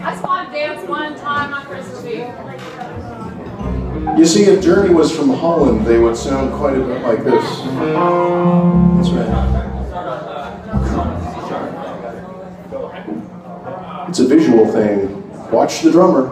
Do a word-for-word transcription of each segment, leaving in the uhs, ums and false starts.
just want to dance one time on Christmas Eve. You see, if Journey was from Holland, they would sound quite a bit like this. That's right. It's a visual thing. Watch the drummer.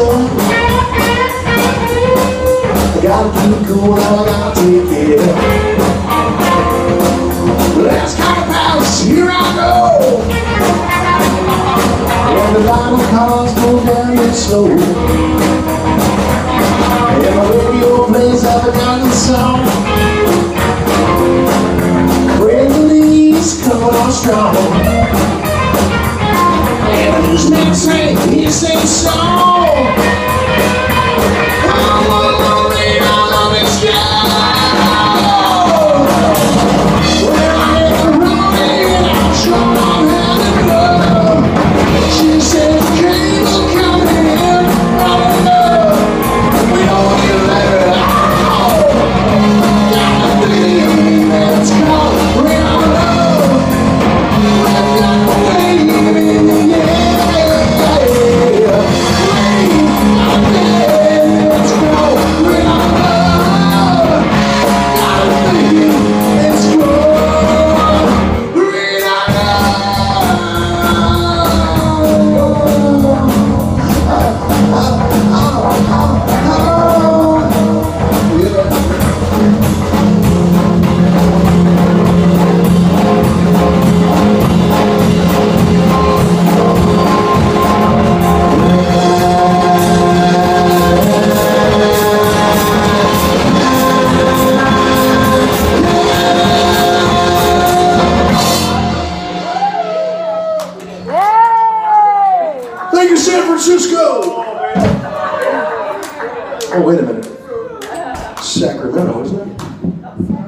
stuff. I gotta keep cool, now I gotta take it. Last kind of palace, here I go. And the line of cars go down real slow. And the radio plays out the goddamn song. Release coming on strong. And the newsman say, he sings song. I'm gonna rain all of his shadow. When I hit the road and I'm sure I'm having love. She said, cable coming in from above. We don't need a letter out. Got a thing that's called rain on love. I've got a wave in the air. Thank you, San Francisco! Oh, wait a minute. Sacramento, isn't it?